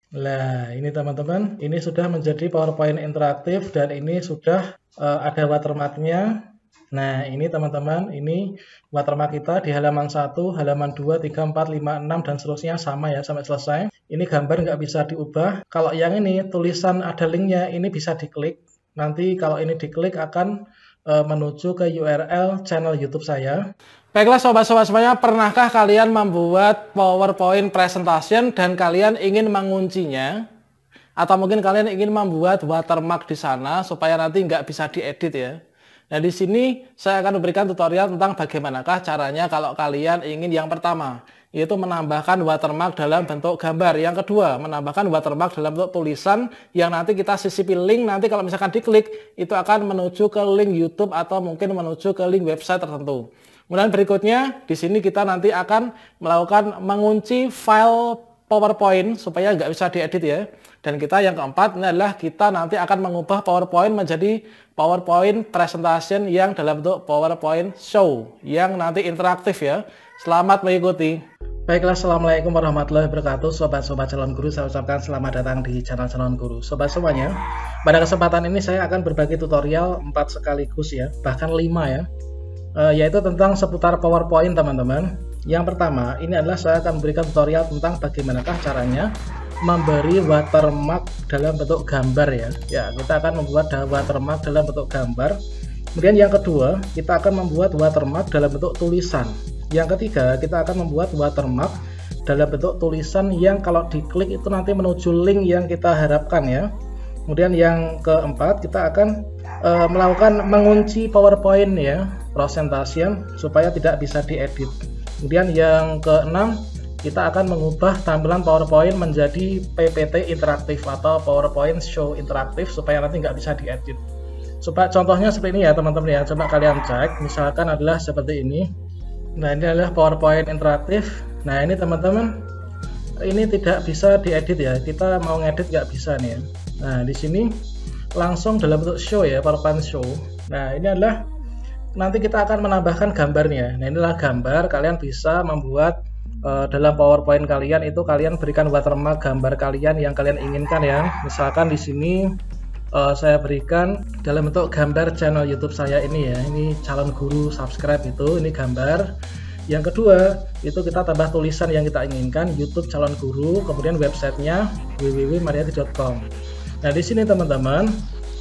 Nah, ini teman-teman, ini sudah menjadi PowerPoint interaktif dan ini sudah ada watermarknya. Nah, ini teman-teman, ini watermark kita di halaman 1, halaman 2, 3, 4, 5, 6, dan seterusnya sama ya sampai selesai. Ini gambar nggak bisa diubah. Kalau yang ini tulisan ada linknya, ini bisa diklik. Nanti kalau ini diklik akan menuju ke URL channel YouTube saya. Baiklah sobat-sobat semuanya, pernahkah kalian membuat PowerPoint presentation dan kalian ingin menguncinya? Atau mungkin kalian ingin membuat watermark di sana supaya nanti nggak bisa diedit ya? Nah, di sini saya akan memberikan tutorial tentang bagaimanakah caranya kalau kalian ingin yang pertama, yaitu menambahkan watermark dalam bentuk gambar. Yang kedua, menambahkan watermark dalam bentuk tulisan yang nanti kita sisipi link, nanti kalau misalkan diklik, itu akan menuju ke link YouTube atau mungkin menuju ke link website tertentu. Kemudian berikutnya, di sini kita nanti akan melakukan mengunci file PowerPoint supaya nggak bisa diedit ya. Dan kita yang keempat ini adalah kita nanti akan mengubah PowerPoint menjadi PowerPoint presentation yang dalam bentuk PowerPoint show yang nanti interaktif ya. Selamat mengikuti. Baiklah, Assalamualaikum warahmatullahi wabarakatuh. Sobat-sobat calon guru, saya ucapkan selamat datang di channel calon guru. Sobat semuanya, pada kesempatan ini saya akan berbagi tutorial 4 sekaligus ya, bahkan 5 ya. Yaitu tentang seputar PowerPoint teman-teman. Yang pertama, ini adalah saya akan memberikan tutorial tentang bagaimanakah caranya memberi watermark dalam bentuk gambar ya. Ya, kita akan membuat watermark dalam bentuk gambar. Kemudian yang kedua, kita akan membuat watermark dalam bentuk tulisan. Yang ketiga, kita akan membuat watermark dalam bentuk tulisan yang kalau diklik itu nanti menuju link yang kita harapkan ya. Kemudian yang keempat, kita akan melakukan mengunci PowerPoint ya, presentation supaya tidak bisa diedit. Kemudian yang keenam, kita akan mengubah tampilan PowerPoint menjadi PPT interaktif atau PowerPoint show interaktif supaya nanti nggak bisa diedit. Coba contohnya seperti ini ya teman-teman ya, coba kalian cek, misalkan adalah seperti ini. Nah, ini adalah PowerPoint interaktif. Nah, ini teman-teman, ini tidak bisa diedit ya, kita mau ngedit nggak bisa nih ya. Nah, di sini langsung dalam bentuk show ya, PowerPoint show. Nah, ini adalah nanti kita akan menambahkan gambarnya. Nah, inilah gambar, kalian bisa membuat dalam PowerPoint kalian itu kalian berikan watermark gambar kalian yang kalian inginkan ya. Misalkan di sini saya berikan dalam bentuk gambar channel YouTube saya ini ya. Ini calon guru subscribe itu, ini gambar. Yang kedua, itu kita tambah tulisan yang kita inginkan, YouTube calon guru, kemudian websitenya www.mariati.com. Nah, di sini teman-teman,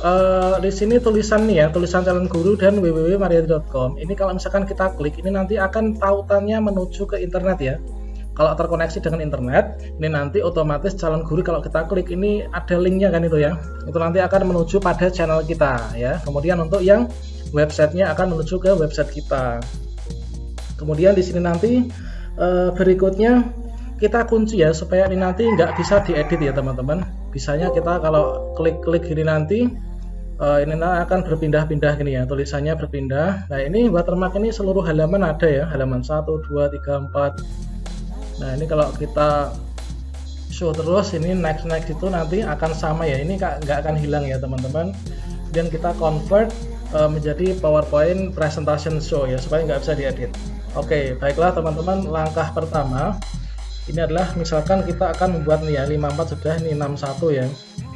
di sini tulisan nih ya, tulisan calon guru dan www.mariati.com. Ini kalau misalkan kita klik, ini nanti akan tautannya menuju ke internet ya. Kalau terkoneksi dengan internet, ini nanti otomatis calon guru kalau kita klik ini ada linknya kan itu ya. Itu nanti akan menuju pada channel kita ya. Kemudian untuk yang websitenya akan menuju ke website kita. Kemudian di sini nanti berikutnya kita kunci ya supaya ini nanti nggak bisa diedit ya teman-teman. Bisanya kita kalau klik-klik gini nanti ini akan berpindah-pindah gini ya, tulisannya berpindah. Nah, ini watermark ini seluruh halaman ada ya, halaman 1, 2, 3, 4. Nah, ini kalau kita show terus, ini next itu nanti akan sama ya, ini nggak akan hilang ya teman-teman. Dan kita convert menjadi PowerPoint presentation show ya, supaya nggak bisa diedit. Oke, baiklah teman-teman, langkah pertama ini adalah misalkan kita akan membuat nih ya, 54 sudah, ini 61 ya.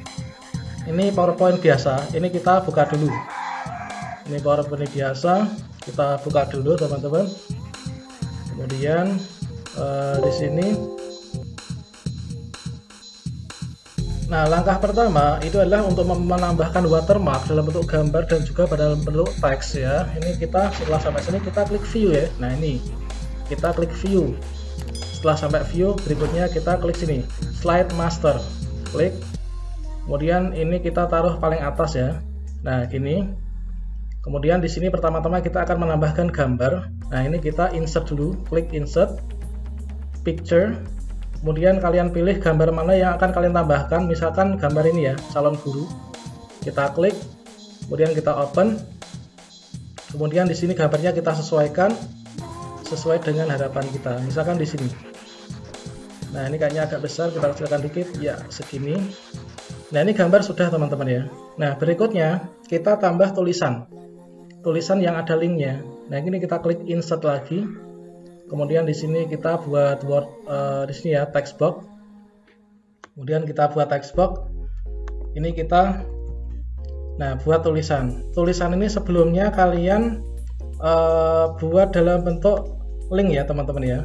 Ini PowerPoint biasa, ini kita buka dulu. Ini PowerPoint biasa, kita buka dulu teman-teman. Kemudian di sini. Nah, langkah pertama itu adalah untuk menambahkan watermark dalam bentuk gambar dan juga dalam bentuk teks ya. Ini kita setelah sampai sini kita klik view ya. Nah, ini kita klik view. Setelah sampai view, berikutnya kita klik sini, slide master. Klik. Kemudian ini kita taruh paling atas ya. Nah, gini. Kemudian di sini pertama-tama kita akan menambahkan gambar. Nah, ini kita insert dulu, klik insert picture. Kemudian kalian pilih gambar mana yang akan kalian tambahkan. Misalkan gambar ini ya, calon guru. Kita klik, kemudian kita open. Kemudian di sini gambarnya kita sesuaikan sesuai dengan harapan kita. Misalkan di sini. Nah, ini kayaknya agak besar, kita kecilkan dikit ya, segini. Nah, ini gambar sudah teman-teman ya. Nah, berikutnya kita tambah tulisan yang ada linknya. Nah, ini kita klik insert lagi. Kemudian di sini kita buat word di sini ya, text box. Kemudian kita buat text box. Ini kita buat tulisan. Tulisan ini sebelumnya kalian buat dalam bentuk link ya teman-teman ya.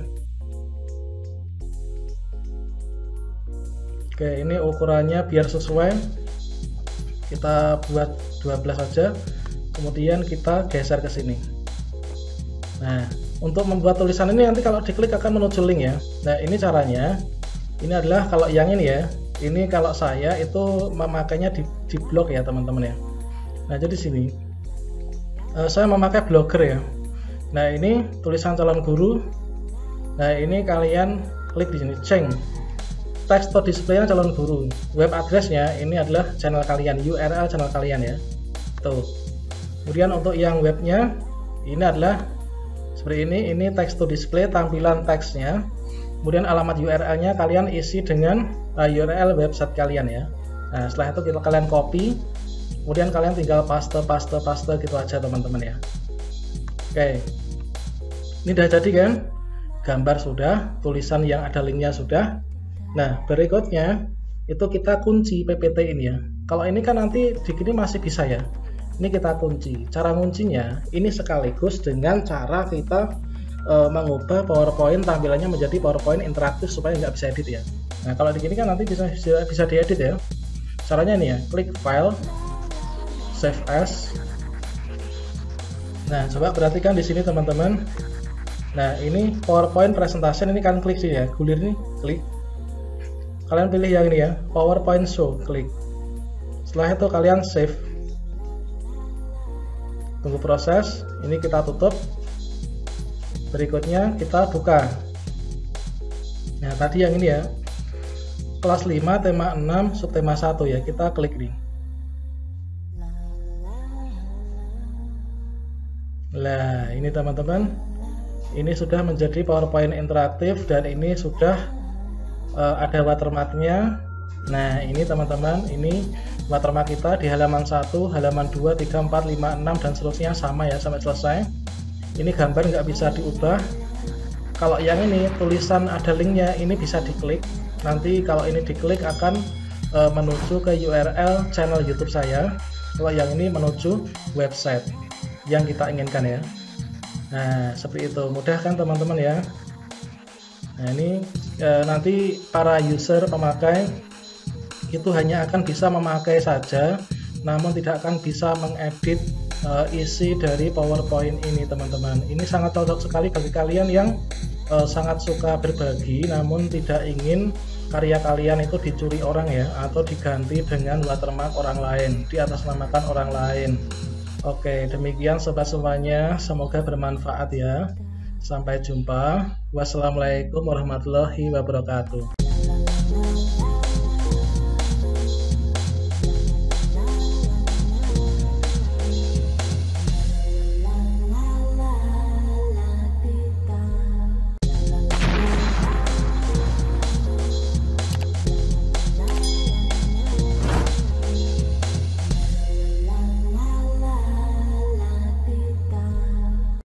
Oke, ini ukurannya biar sesuai. Kita buat 12 saja. Kemudian kita geser ke sini. Nah, untuk membuat tulisan ini nanti kalau diklik akan menuju link ya. Nah, ini caranya. Ini adalah kalau yang ini ya. Ini kalau saya itu memakainya di blog ya teman-teman ya. Nah, jadi sini saya memakai Blogger ya. Nah, ini tulisan calon guru. Nah, ini kalian klik di sini, change text to display-nya calon guru. Web address-nya ini adalah channel kalian, URL channel kalian ya. Tuh. Kemudian untuk yang webnya ini adalah seperti ini text to display, tampilan teksnya. Kemudian alamat URL-nya kalian isi dengan URL website kalian ya. Nah, setelah itu kalian copy, kemudian kalian tinggal paste gitu aja teman-teman ya. Oke, ini udah jadi kan? Gambar sudah, tulisan yang ada linknya sudah. Nah, berikutnya itu kita kunci PPT ini ya. Kalau ini kan nanti di sini masih bisa ya. Ini kita kunci. Cara kuncinya ini sekaligus dengan cara kita mengubah PowerPoint tampilannya menjadi PowerPoint interaktif supaya nggak bisa edit ya. Nah, kalau di sini kan nanti bisa diedit ya. Caranya nih ya, klik file, save as. Nah, coba perhatikan di sini teman-teman. Nah, ini PowerPoint presentation, ini kan klik sih ya, gulir nih, klik. Kalian pilih yang ini ya, PowerPoint show, klik. Setelah itu kalian save. Tunggu proses, ini kita tutup. Berikutnya kita buka. Nah, tadi yang ini ya, kelas 5 tema 6 subtema 1 ya, kita klik nih. Nah, ini teman-teman, ini sudah menjadi PowerPoint interaktif dan ini sudah ada watermarknya. Nah, ini teman-teman, ini watermark kita di halaman 1, halaman 2, 3, 4, 5, 6 dan seterusnya sama ya sampai selesai. Ini gambar nggak bisa diubah. Kalau yang ini tulisan ada linknya, ini bisa diklik. Nanti kalau ini diklik akan menuju ke URL channel YouTube saya. Kalau yang ini menuju website yang kita inginkan ya. Nah, seperti itu. Mudah kan teman-teman ya. Nah, ini nanti para user pemakai itu hanya akan bisa memakai saja, namun tidak akan bisa mengedit isi dari PowerPoint ini teman-teman. Ini sangat cocok sekali bagi kalian yang sangat suka berbagi namun tidak ingin karya kalian itu dicuri orang ya, atau diganti dengan watermark orang lain, diatasnamakan orang lain. Oke, demikian sobat semuanya, semoga bermanfaat ya. Sampai jumpa. Wassalamualaikum warahmatullahi wabarakatuh.